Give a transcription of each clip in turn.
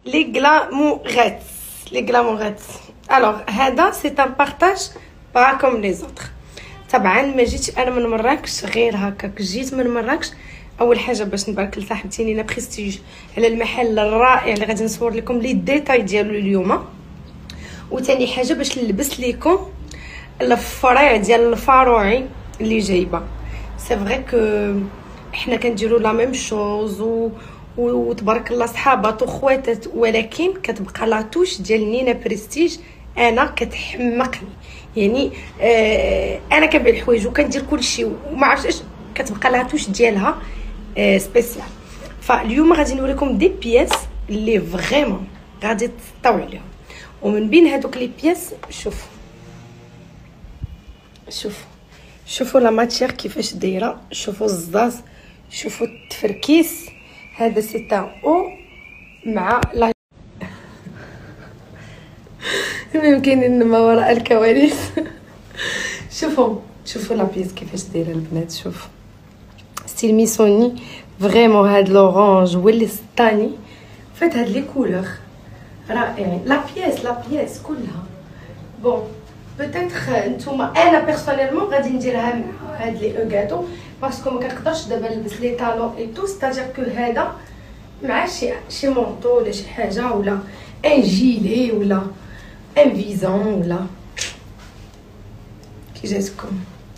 les glamourettes. Les glamourettes. Alors, هذا c'est un partage pas comme les autres. طبعا ما جيتش انا من مراكش غير هكاك. جيت من مراكش اول حاجه باش نبارك لصاحبتي نينا بريستيج على المحل الرائع اللي غادي نصور لكم لي ديتاي ديالو اليوم. وثاني حاجه باش نلبس لكم الفريع ديال الفاروعي اللي جايبه. سي فري كو حنا كنديروا لا ميم شوز وتبارك الله صحابات وخواتات، ولكن كتبقى لا توش ديال نينا بريستيج انا كتحمقني. يعني انا كنبيع الحوايج وكندير كلشي وما عرفتش اش، كتبقى لا توش ديالها سبيسيال. فاليوم غادي نوريكم دي بياس اللي فريمون غادي تطاو عليهم. ومن بين هذوك لي بياس شوفوا لا ماتيير كيفاش دايره، شوفوا الزاز، شوفوا التفركيس. هذا سي تاع او مع لا يمكن ما وراء الكواليس. شوفوا لا بيس كيفاش دايره البنات. شوفوا ستيل ميسوني فريمون. هاد لورانج والستاني فات هاد لي كولور رائعين. لا بيس كلها بون بوتيتر نتوما. انا بيرسونيلمون غادي نديرها مع هاد لي او غاتو باسكو ما كنقدرش دابا نلبس لي طالون اي تو. ستاجير كو هذا مع شي مونطو ولا شي حاجه ولا ان جيلي ولا ان فيزون ولا كي جاتكم.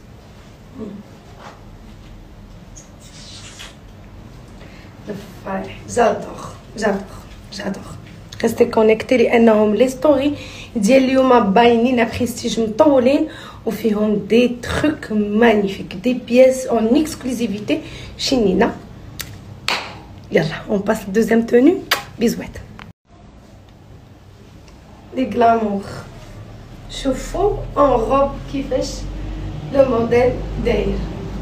جادور ريستي كونيكتي لانهم لي ستوري ديال اليوم باينين بريستيج مطولين وفيهم دي تروك مانيفيك، دي بياس اون اكسكلوزيفيتي شي نينا. يلا اون باس دوزيام توني. بيزوات لي غلامور. شوفوا اون روب كيفاش لو موديل داير.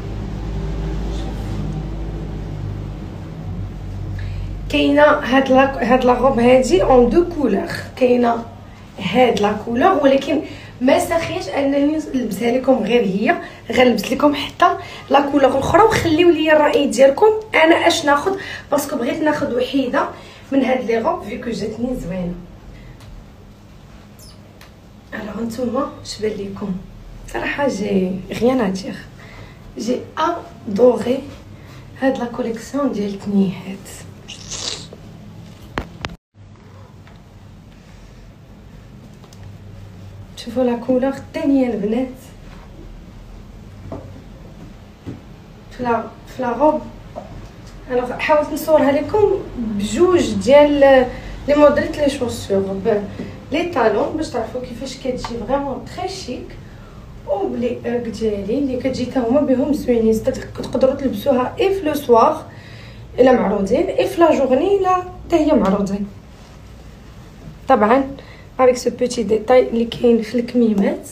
كاينه هاد لا روب هادي اون دو كولور. كاينه هاد لا كولور ولكن ما ساخيش انني نلبسها لكم غير هي، غنلبس لكم حتى لا كولور الاخرى وخليو لي الراي ديالكم انا اش ناخذ، باسكو بغيت ناخذ وحيده من هاد لي روب فيكو جاتني زوينه. الوغ نتوما اش بان لكم؟ صراحه جي غيان ادير، جي ادوري هاد لا كوليكسيون ديال التنيهات. شوفوا لا كولور الثانيه البنات في لا روب. انا حاولت نصورها لكم بجوج ديال لي موديل لي شوسور لي طالون باش تعرفوا كيفاش كتجي فريمون تري شيك، وبلي اوك ديالي اللي كتجي حتى هما بهم زوينين. تقدروا تلبسوها اي في لو سوار الا معروضين، اي في لا جورني الا حتى هي معروضين. طبعا avec ce petit détail اللي كاين في الكميمات.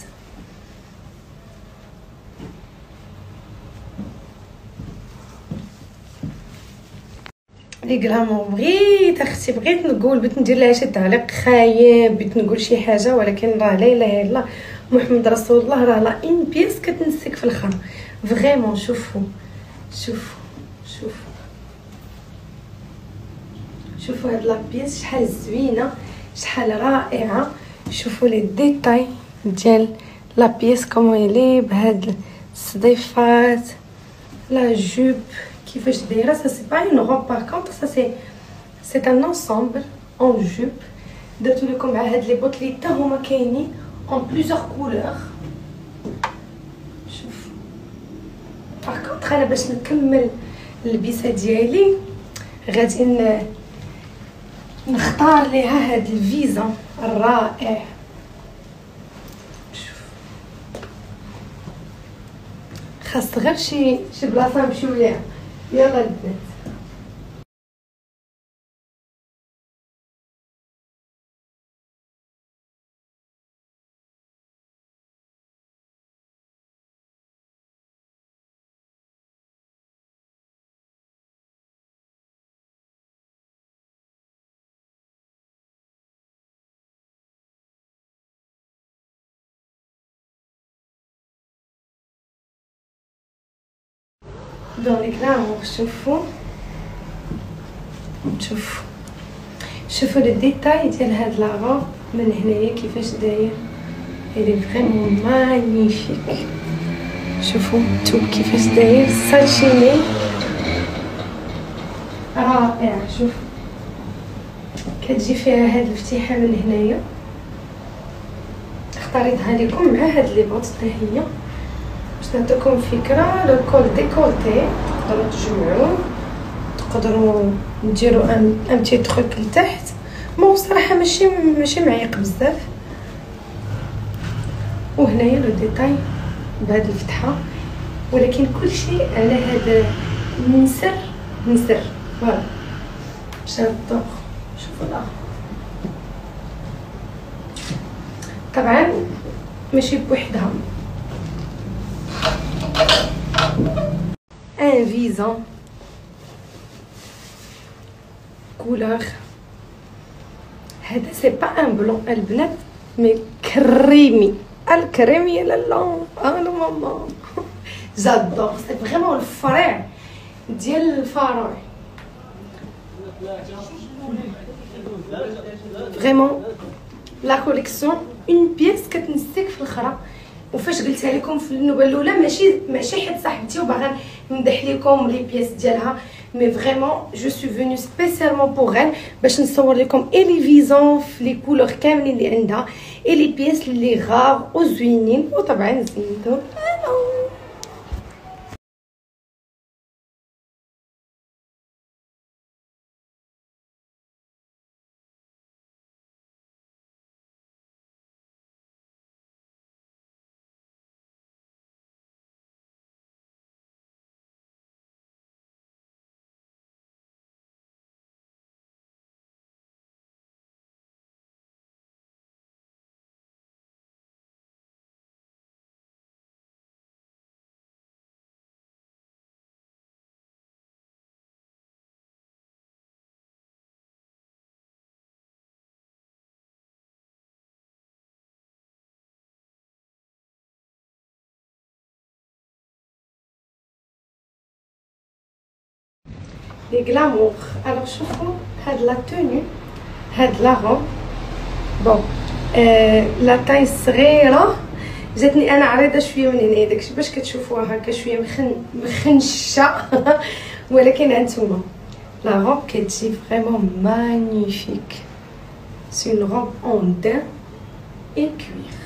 لي غلامور بغيت اختي بغيت نقول، بغيت ندير لها شي تعليق خايب، بغيت نقول شي حاجه، ولكن راه لا اله الا الله محمد رسول الله، راه لا ان بيس كتنسك في الاخر فريمون. شوفوا هاد لا بيس شحال زوينه، شحال رائعه. شوفوا لي ديتاي ديال لا بيس كومون يلي بهاد الصديفات، لا جوب كيفاش دايره. سا سي با اون روب بار كونطر، سي ان انسامبل اون جوب. درتو لكم مع هاد لي بوط لي حتى هما كاينين اون بليزيور كولور. شوف بار كونطر انا باش نكمل اللبسه ديالي غادي نختار ليها هاد الفيزون الرائع. شوف خاص غير شي بلاصه نمشيو ليها. يلا البنات دونك لا شوفوا شوفوا لو ديتاي ديال هاد لاغوب من هنايا كيفاش داير، الي فريمون مانيفيك. شوفوا الثوب كيفاش داير ساتشيني رائع. شوف كتجي فيها هاد الفتيحه من هنايا، اختاريتها لكم مع هاد لي بوط حتى هي باش نعطيكم فكره. لو كول ديكولتي تقدروا تجمعوه، تقدروا نديروا ان بتي تروك لتحت. مو صراحه ماشي معيق بزاف. وهنايا لو ديتاي بهاد الفتحه، ولكن كلشي على هذا النسر فوالا. جادور. شوفوا لا طبعا ماشي بوحدها، ان فيزون كولور. هذا سي با ان بلون البنات، مي كريمي الكريمي. لالا انا ماما جادور. سي فريمون الفرع ديال الفروع، فريمون لا كوليكسيون اون بيس كتنسيك في الاخرى. وفاش قلتها لكم في النوبه الاولى ماشي حد صاحبتي وباغا نمدح لكم لي بيس ديالها، مي فريمون جو سو فينو سبيسيالمون بوغ ال باش نصور لكم اي لي فيزون في لي كولور كاملين اللي عندها، اي لي بيس اللي غار وزوينين. وطبعا زيدو لي غلامور. الوغ شوفوا هاد لا توني، هاد لا روب بون لا تاي صغيره جاتني انا عريضه شويه من هنا، داكشي باش كتشوفوها هكا شويه مخنشه ولكن هانتوما لا روب كتجي فريمون مانيفيك. سي اون روب اون دان اي كوير.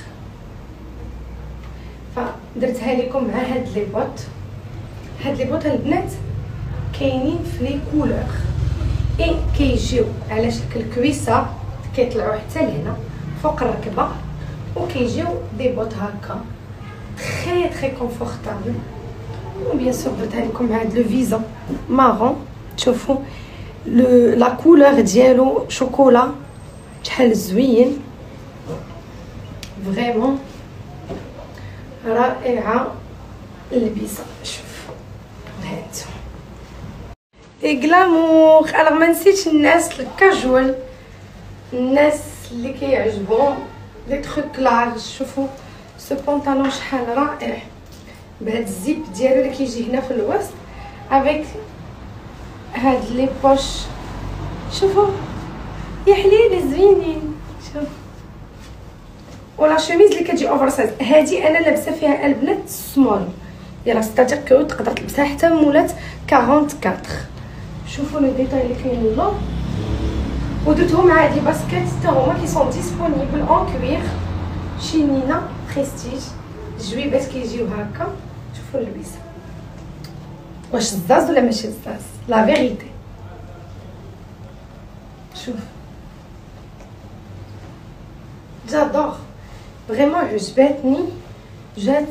فدرتها لكم مع هاد لي بوط. هاد لي بوط البنات كاينين في لي كولور اي كيجيو على شكل كويسه، كيطلعوا حتى لهنا فوق الركبه، وكيجيو دي بوط هكا تري كونفورطابل. وبيان سور درتها لكم مع هاد لو فيزون مارون. تشوفوا لا كولور ديالو شوكولا شحال زوين، فريمون رائعه اللبسه. شوف هانتو اي غلامور. الوغ ما نسيتش الناس الكاجوال، الناس اللي كيعجبهم لي تروك لارج. شوفوا سو بونطالون شحال رائع بهاد الزيب ديالو اللي كيجي هنا في الوسط افيك هاد لي بوش. شوفوا يا حليلي زوينين. شوف ولا شوميز اللي كتجي اوفر سايز. هادي انا لابسه فيها البنات سمول، يلا ستاتير كو تقدر تلبسها حتى مولات 44. شوفوا لو ديتاي اللي كاين اللور. ودرتهم مع هاد لي باسكيت حتى هما كي سون ديسپونيبل اون كوير شي نينا بريستيج. الجويبات كيجيو هكا. شوفوا اللبسه واش زاز ولا ماشي زاز، لا فيريتي. شوف جادور فريمون عجباتني، جات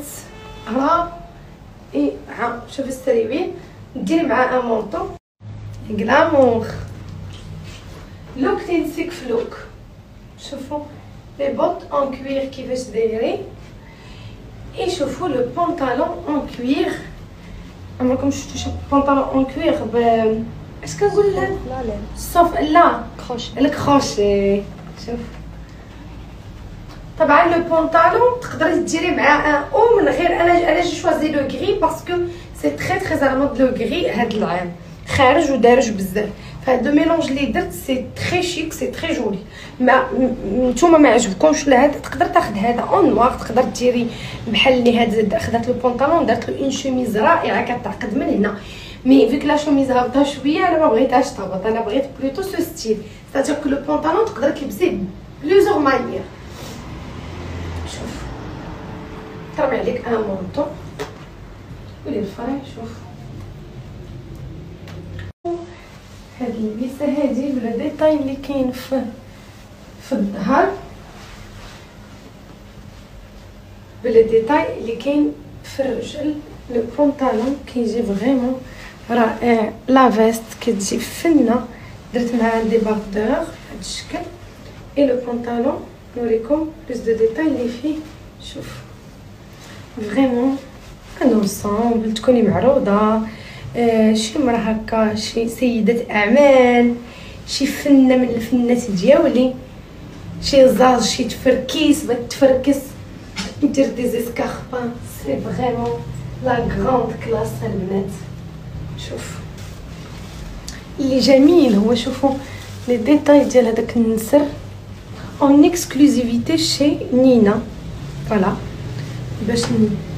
رائعه. شوف السريوين ديري معاه ان مونطو غلامور. لوك تنسيك في لوك. شوفوا لي بوط اون كوير كيفاش دايرين، اي شوفوا لو بونطالون اون كوير. عمركم شفتوا شي بونطالون اون كوير ب اش كنقول لا صوف لا كروشي الكروشي. شوف طبعا لو بونطالون تقدري ديري معاه او من غير. انا جو شوازي لو غري باسكو سي تري المود لو غري هاد العام خارج ودارج بزاف، فهاد لو ميلونج اللي درت سي تري شيك سي تري جولي. ما نتوما ما عجبكمش لهذا تقدر تاخذ هذا اون نوار، تقدر ديري بحال اللي هاد خدات لو بونطالون درت له اون شوميز رائعه كتعقد من هنا. مي فيك لا شوميز هابطه شويه انا ما بغيتهاش تهبط، انا بغيت بلوتو سو ستيل ساتير كو لو بونطالون تقدر تلبسيه بليزيور مانيير. شوف ترمي عليك ان مونطون ولي الفري. شوف هاد اللبسه هادي بلا ديتاي اللي كاين في الظهر، بلا ديتاي اللي كاين في الرجل. لو بونطالون كيجي فريمون رائع، لا فيست كتجي فنه، درت معاه دي باردور بهذا الشكل. اي لو بونطالون نوريكم بلوس دو ديتاي اللي فيه. شوف فريمون ان انسامبل تكوني معروضه، شي مرا هكا، شي سيده اعمال، شي فنه من الفنات ديالي، شي زاج، شي تفركيس بغات تفركس دير دي زيسكاربان. سي فريمون لا غراند كلاس البنات. شوف اللي جميل هو شوفوا لي ديتاي ديال هذاك النسر اون اكسكلوزيفيتي شي نينا. فوالا باش